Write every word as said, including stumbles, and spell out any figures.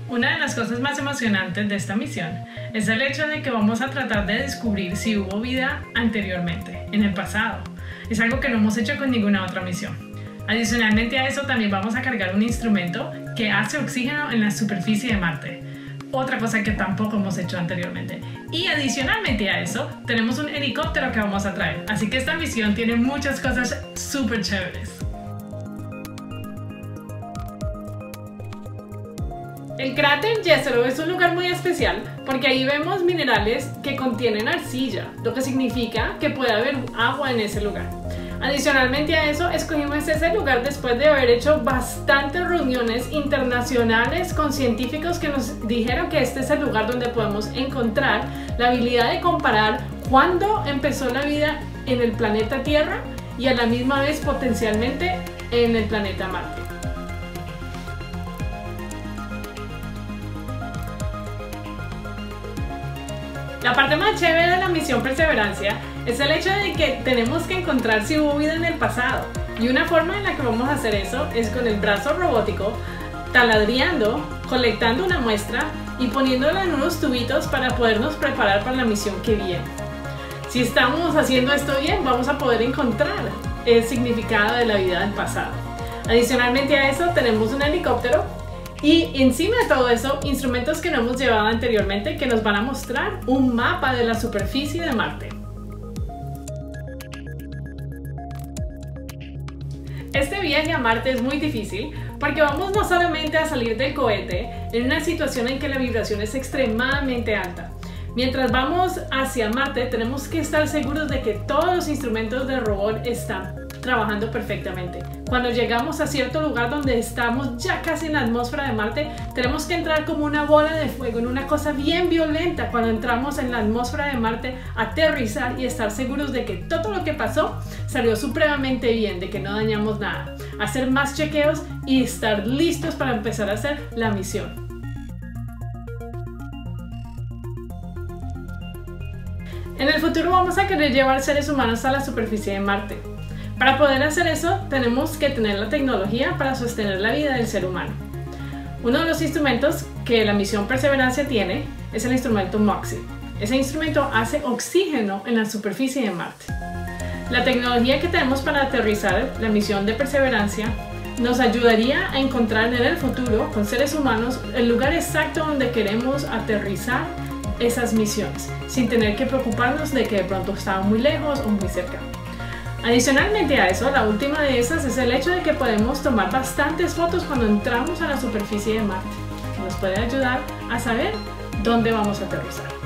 Una de las cosas más emocionantes de esta misión es el hecho de que vamos a tratar de descubrir si hubo vida anteriormente, en el pasado. Es algo que no hemos hecho con ninguna otra misión. Adicionalmente a eso, también vamos a cargar un instrumento que hace oxígeno en la superficie de Marte. Otra cosa que tampoco hemos hecho anteriormente. Y adicionalmente a eso, tenemos un helicóptero que vamos a traer. Así que esta misión tiene muchas cosas súper chéveres. El cráter Jezero es un lugar muy especial porque ahí vemos minerales que contienen arcilla, lo que significa que puede haber agua en ese lugar. Adicionalmente a eso, escogimos ese lugar después de haber hecho bastantes reuniones internacionales con científicos que nos dijeron que este es el lugar donde podemos encontrar la habilidad de comparar cuándo empezó la vida en el planeta Tierra y a la misma vez potencialmente en el planeta Marte. La parte más chévere de la misión Perseverancia es el hecho de que tenemos que encontrar si hubo vida en el pasado. Y una forma en la que vamos a hacer eso es con el brazo robótico, taladriando, colectando una muestra y poniéndola en unos tubitos para podernos preparar para la misión que viene. Si estamos haciendo esto bien, vamos a poder encontrar el significado de la vida del pasado. Adicionalmente a eso, tenemos un helicóptero y encima de todo eso, instrumentos que no hemos llevado anteriormente que nos van a mostrar un mapa de la superficie de Marte. Este viaje a Marte es muy difícil porque vamos no solamente a salir del cohete en una situación en que la vibración es extremadamente alta. Mientras vamos hacia Marte, tenemos que estar seguros de que todos los instrumentos del robot están trabajando perfectamente. Cuando llegamos a cierto lugar donde estamos ya casi en la atmósfera de Marte, tenemos que entrar como una bola de fuego, en una cosa bien violenta cuando entramos en la atmósfera de Marte, aterrizar y estar seguros de que todo lo que pasó salió supremamente bien, de que no dañamos nada. Hacer más chequeos y estar listos para empezar a hacer la misión. En el futuro vamos a querer llevar seres humanos a la superficie de Marte. Para poder hacer eso, tenemos que tener la tecnología para sostener la vida del ser humano. Uno de los instrumentos que la misión Perseverancia tiene es el instrumento MOXIE. Ese instrumento hace oxígeno en la superficie de Marte. La tecnología que tenemos para aterrizar la misión de Perseverancia nos ayudaría a encontrar en el futuro, con seres humanos, el lugar exacto donde queremos aterrizar esas misiones, sin tener que preocuparnos de que de pronto estaban muy lejos o muy cerca. Adicionalmente a eso, la última de esas es el hecho de que podemos tomar bastantes fotos cuando entramos a la superficie de Marte, que nos puede ayudar a saber dónde vamos a aterrizar.